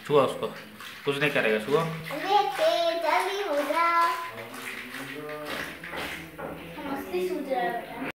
छुआ उसको, कुछ नहीं करेगा, छुआ। जल्दी हो जा। मस्ती सूझ रहा है।